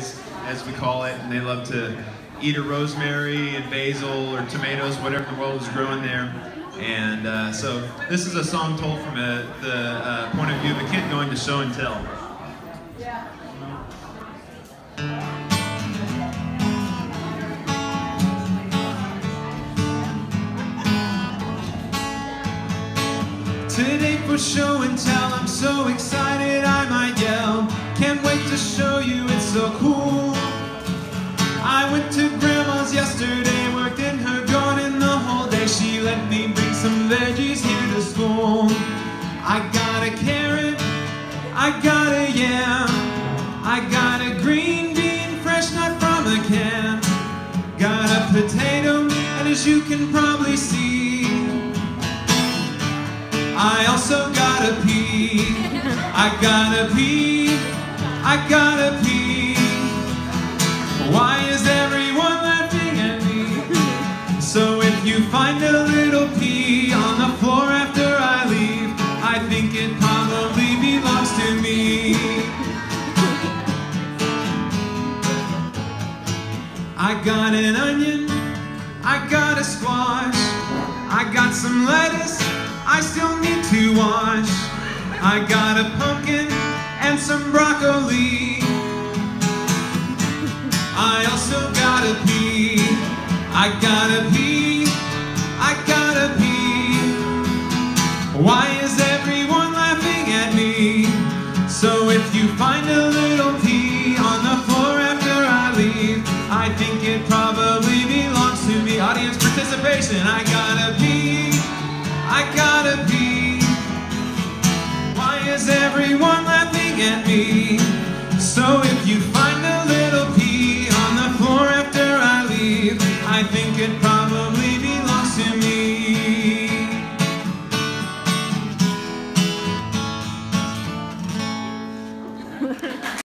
as we call it, and they love to eat a rosemary and basil or tomatoes, whatever the world is growing there. And so this is a song told from the point of view of a kid going to show and tell. Today for show and tell, I'm so excited I might yell. Can't wait to show you, it's so cool. I went to Grandma's yesterday, worked in her garden the whole day. She let me bring some veggies here to school. I got a carrot, I got a yam, I got a green bean, fresh not from a can. Got a potato, and as you can probably see, I also got a pea. I got a pea, I got a pea. Why is everyone laughing at me? So if you find a little pea on the floor after I leave, I think it probably belongs to me. I got an onion, I got a squash, I got some lettuce I still need to wash. I got a pumpkin and some broccoli. I also got a pea. I got a pea. I got a pea. Why is everyone laughing at me? So if you find a little pea on the floor after I leave, I think it probably belongs to me. Audience participation. I got a pea. I got a pea. Why is everyone laughing at me? So if you